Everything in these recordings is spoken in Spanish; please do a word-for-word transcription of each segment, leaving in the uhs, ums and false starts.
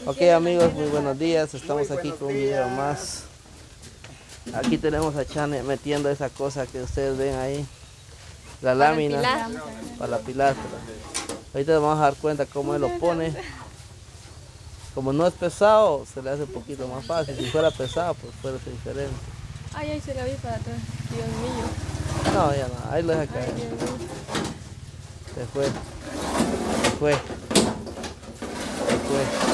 Ok amigos, muy buenos días, estamos aquí con un video más. Aquí tenemos a Chane metiendo esa cosa que ustedes ven ahí, la lámina para la pilastra. Ahorita nos vamos a dar cuenta cómo él lo pone. Como no es pesado, se le hace un poquito más fácil. Si fuera pesado, pues fuera diferente. Ay, ay, se la vi para atrás, Dios mío. No, ya no, ahí lo deja caer. Ay, Dios mío. Se fue, se fue, se fue.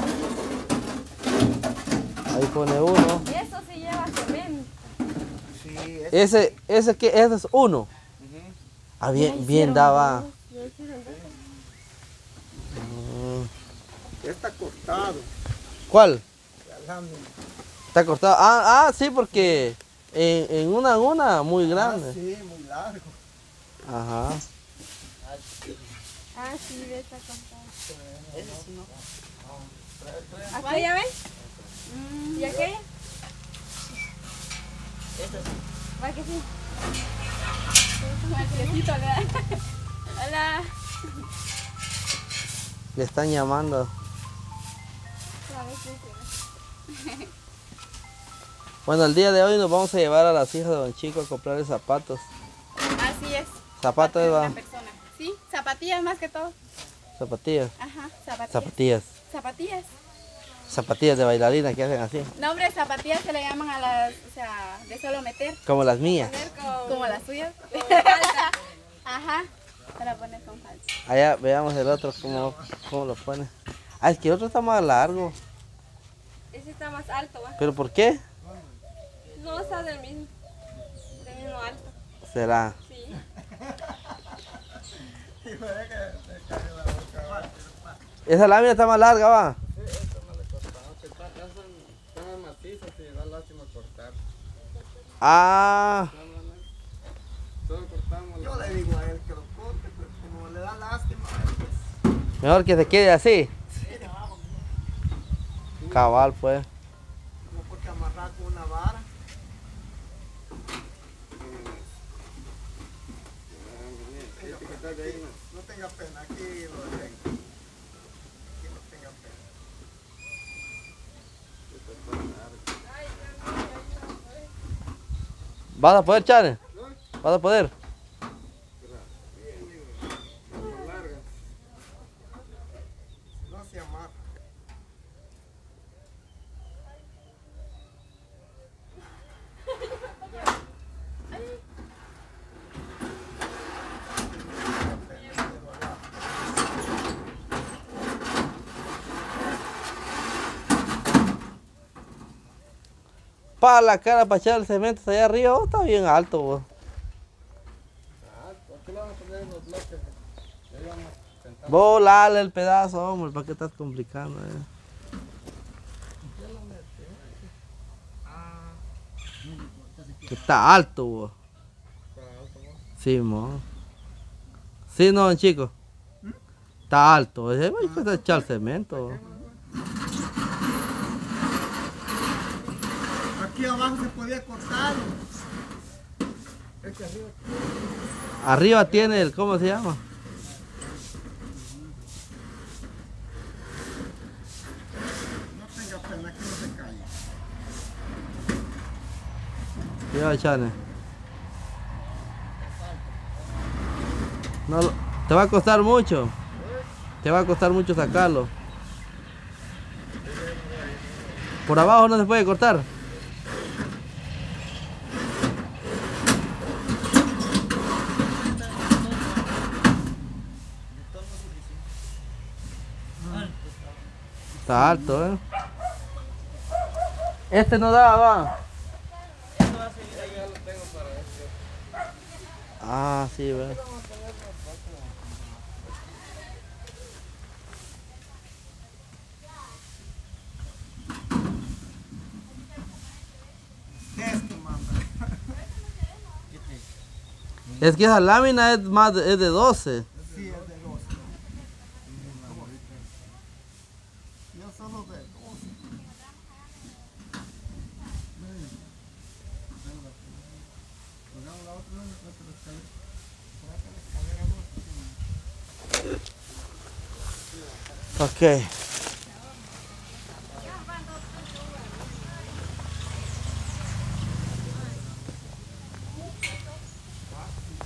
Ahí pone uno. Eso sí lleva cemento. Sí, es... Ese, ese que, ese es uno. Uh-huh. Ah, bien, bien daba. Ya está cortado. ¿Cuál? La lámina. Está cortado. Ah, ah, sí, porque en, en una en una muy grande. Ah, sí, muy largo. Ajá. Ah, sí, ve, está cortado. Ese sí no. ¿Aquí ya ven? Mm, ¿Y aquella? Este sí. Va que sí. Marquesito, ¿verdad? Hola. Le están llamando. Bueno, el día de hoy nos vamos a llevar a las hijas de Don Chico a comprarle zapatos. Así es. Zapatos, de va. la persona. Sí, zapatillas más que todo. Zapatillas. Ajá, zapatillas. Zapatillas. Zapatillas. Zapatillas de bailarina que hacen así. No, hombre, zapatillas se le llaman a las, o sea, de solo meter. Como las mías. Como, como las suyas. Ajá, para poner con falsa. Allá veamos el otro cómo, cómo lo pone. Ah, es que el otro está más largo. Ese está más alto, ¿va? ¿Pero por qué? No, está del mismo, del mismo alto. Será. Sí. Esa lámina está más larga, va. Ah. Yo le digo a él que lo corte, pero como le da lástima, pues... Mejor que se quede así. Cabal, pues. No porque amarrar con una vara. No tenga pena, aquí lo tengo. Aquí no tenga pena. ¿Vas a poder, Chane? ¿Vas a poder? No se amarra. Para la cara, para echar el cemento hasta allá arriba, oh, está bien alto, vos. Volale el pedazo, hombre, ¿para qué estás complicando? Eh? Que está alto, vos. Sí, mo. Sí, no, chico. Está alto, hay que echar cemento. Aquí abajo se podía cortar. Es que arriba. Arriba tiene el, ¿cómo se llama? No tenga pena, que no se calle. Cuidado, Chane. No, te va a costar mucho. Te va a costar mucho sacarlo. Por abajo no se puede cortar. Está alto, ¿eh? Este no da, va. Ah, sí, ve. Esto manda. Es que esa lámina es más de, es de doce. Sí, es de doce. Yo solo de doce. Ok.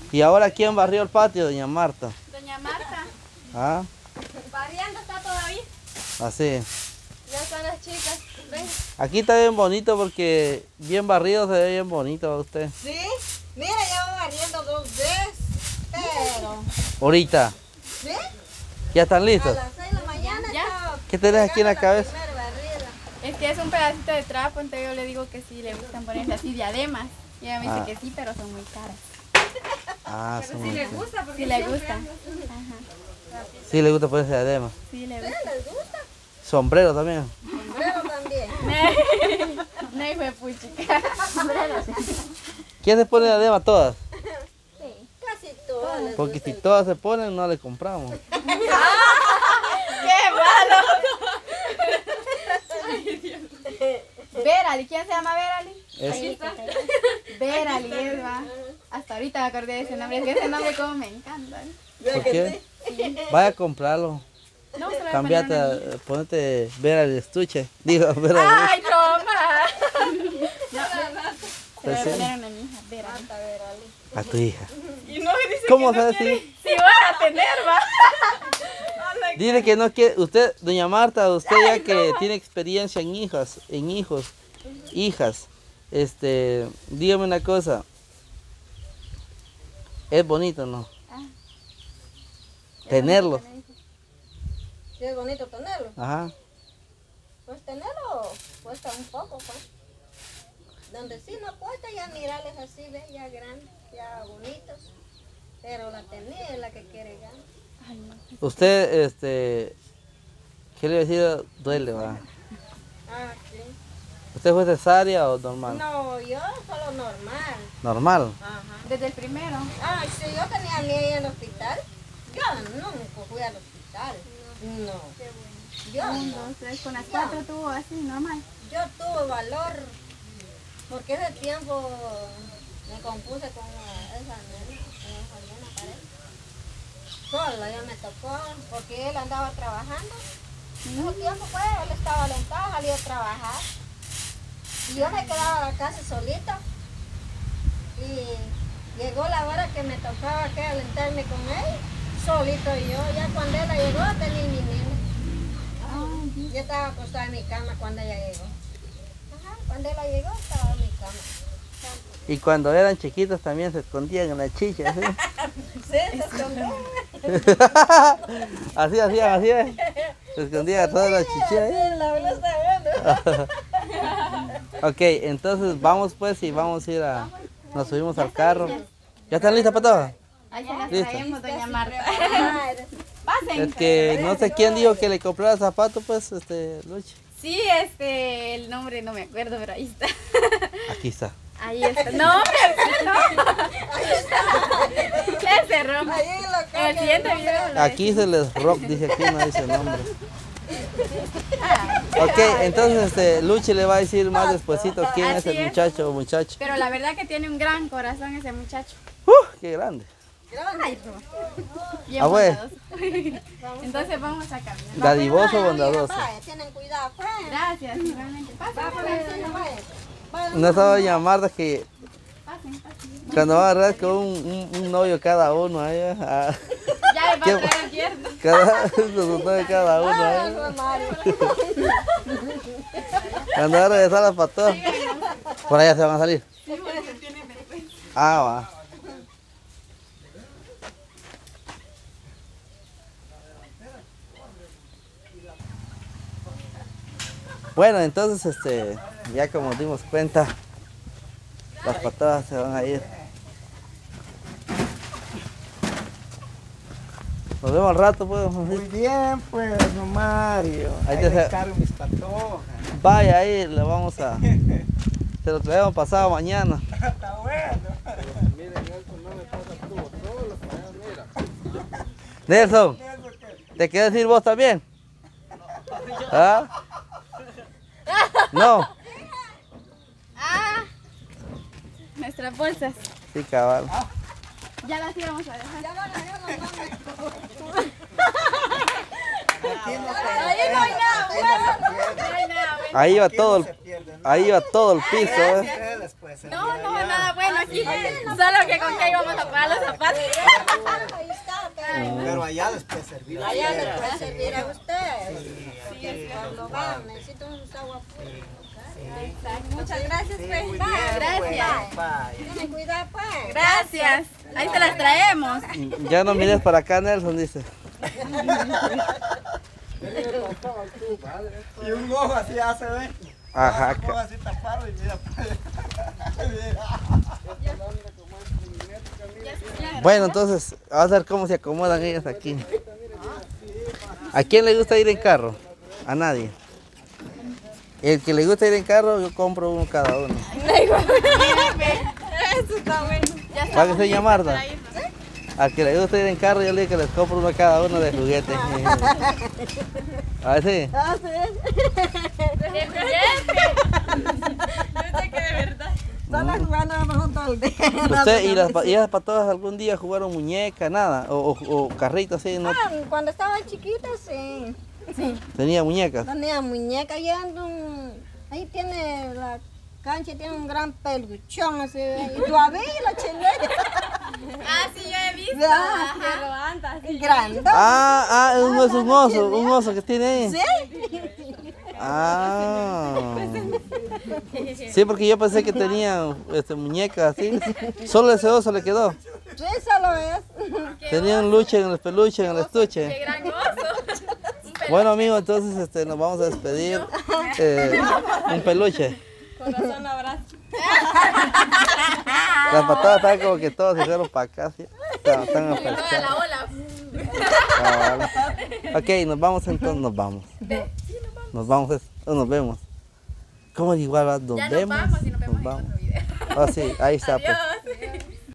¿Y ahora quién barrió el patio, doña Marta? Doña Marta. Ah, Barriendo está todavía. así. Ya están las chicas. Ven. Aquí está bien bonito porque bien barrido se ve bien bonito a usted. Sí, mira, ya va barriendo dos veces, pero... Ahorita, ¿Sí? ¿ya están A listos? las seis de la mañana ¿Ya? estaba ¿Qué tenés aquí en la pegando cabeza? primera barrida. Es que es un pedacito de trapo, entonces yo le digo que sí le gustan ponerse así diademas. Y ella me dice Ah. que sí, pero son muy caras. Ah, son muy bien. Sí le gusta. Sí le gusta ponerse diadema. Sí le ¿Sí? gusta. ¿Les gusta? Sombrero también. Sombrero también. No, hijo de puchica. ¿Quién se pone diadema? Todas. Casi todas les Porque gusta si el- todas se ponen, no le compramos. ¡Qué malo! Verali, ¿quién se llama Verali? Es- Verali, es va. Hasta ahorita me acordé de ese nombre. Es que ese nombre como me encanta. ¿Por qué? Vaya a comprarlo. No, se lo voy a Cambiate, poner a una a- ponete ver al estuche. Digo, ver al ¡Ay, toma! No, se lo voy a Pues sí. poner a una hija, Verali. Mata, ver, Ali. a tu hija. Y no dice ¿Cómo que no sabes quiere. si? Si vas a tener, va. Dice que no quiere, usted, doña Marta, usted ya que tiene experiencia en hijas, en hijos, hijas, este, dígame una cosa, es bonito, ¿no? Ah. Tenerlos, Sí, es bonito tenerlo. ajá, Pues tenerlo cuesta un poco, pues. Donde sí no cuesta ya mirarles así, ¿ves? Ya grandes, ya bonitos. Pero la tener es la que quiere ganar. Ay, no. usted, este, ¿qué le iba a decir? Duele, va. Ah, sí. ¿Usted fue cesárea o normal? No, yo solo normal. Normal. Ajá. Desde el primero. Ah, si yo tenía a mí ahí en el hospital, yo nunca fui al hospital. No. Yo Uno, no. dos, tres, con las cuatro tuvo así, normal. Yo tuve valor, porque ese tiempo me compuse con esa nena, con esa nena, parece. Sola yo me tocó, porque él andaba trabajando. En ese tiempo pues él estaba alentado, salió a trabajar. Y yo me quedaba en la casa solita. Y llegó la hora que me tocaba que alentarme con él, solito yo. Ya cuando ella llegó tenía mi nena. Ay, Yo estaba acostada en mi cama cuando ella llegó. Ajá, cuando ella llegó estaba en mi cama. Y cuando eran chiquitos también se escondían en la chicha, ¿sí? Sí, se escondió. Así hacían, así, ¿eh? Se escondían todas las chichas, ¿eh? Sí, la verdad está viendo. Ok, entonces vamos pues y vamos a ir a... Nos subimos al carro. ¿Ya están listas para todo? ahí se las Listo. traemos, doña Marta. Ah, eres- Pasen. Es que no sé quién dijo que le comprara zapatos, pues, este, Luchi. Sí, este, el nombre no me acuerdo, pero ahí está. Aquí está. Ahí está. No, hombre, no. Ese rompe. Ahí lo En el siguiente video lo Aquí se les rock, dice aquí, no dice el nombre. Ah, Ok, entonces este, Luchi le va a decir más despuesito quién es Así el es. muchacho o muchacha. pero la verdad que tiene un gran corazón ese muchacho. ¡Uh! ¡Qué grande! Ay, no. Bien Ah, bueno. bondadoso. Entonces vamos a caminar. Dadivoso o bondadoso. Vaya, tienen cuidado, pues. Gracias, igualmente. Pasen, Va por pasen, encima, vaya. Vaya, No estaba doña Marta que pasen, pasen. cuando va a agarrar con un, un, un novio cada uno, ahí, ah, Ya le va ¿Qué? a traer el viernes. cada, los novio cada uno. ahí. Fue Mario. Cuando va a regresar las patas, por allá se van a salir. Ah, va. Bueno, entonces, este, ya como dimos cuenta, las patadas se van a ir. Nos vemos al rato, pues. Muy bien, pues, don Mario. Ahí Ahí te te sa- cargo mis patojas. Vaya, ahí le vamos a... Se lo traemos pasado mañana. Está bueno. Nelson, ¿te quieres decir vos también? ¿Ah? No, Ah, nuestras bolsas. sí, cabal. Ya las íbamos a dejar. Ahí no hay nada, bueno. No hay nada bueno. Ahí va todo el, Se pierde, ¿no? ahí va todo el piso. ¿eh? Ustedes, pues, se No, no, miran ya. nada bueno. sí. Solo que con qué íbamos a pagar los zapatos. Ahí está, pero Pero allá les puede servir. a allá le ustedes. puede servir a usted. Cuando va, necesito un agua pura. Muchas gracias, pues. Muy bien, Gracias. pues, bye. Tiene cuidado, pues. Gracias. Ahí te las traemos. Ya no mires para acá, Nelson, dice. Y un ojo así hace, ¿ve? Ajá. Un ojo así tapado y mira. Bueno, entonces, vamos a ver cómo se acomodan ellas aquí. ¿A quién le gusta ir en carro? A nadie. El que le gusta ir en carro, yo compro uno cada uno. Eso está bueno. ¿Para qué se llama Marta? Al que le gusta ir en carro, yo le digo que les compro uno cada uno de juguete. A ver si. Ah, sí. Yo sé que de verdad. Están jugando a lo mejor todo el día. ¿Usted y las, pa- y las patojas algún día jugaron muñeca, nada? ¿O, o, o carritos así? ¿No Ah, cuando estaba chiquita, sí. tenía muñecas? Tenía muñeca y ando un... Ahí tiene la cancha, tiene un gran peluchón así. Y todavía la chilena. Ah, sí, yo he visto. Ajá. Que lo anda. Grande. Ah, ah, es un, es un oso, un oso que tiene ahí. Sí. Ah. Sí, porque yo pensé que tenía este, muñecas así. Solo ese oso le quedó. Sí, solo es. Tenía un luche en el peluche, en el Qué estuche. gran oso. Bueno, amigos, entonces este, nos vamos a despedir. Eh, un peluche. Con razón abrazo. Las patadas están como que todos se fueron para acá. ¿Sí? Están, están Toda aperchadas. la ola. Ah, vale. Ok, nos vamos entonces, nos vamos. Nos vamos, es- o nos vemos. ¿Cómo igual va? Nos Ya nos vemos. vamos y nos vemos en vamos. otro video. Ah, sí, ahí está. Pues. Adiós.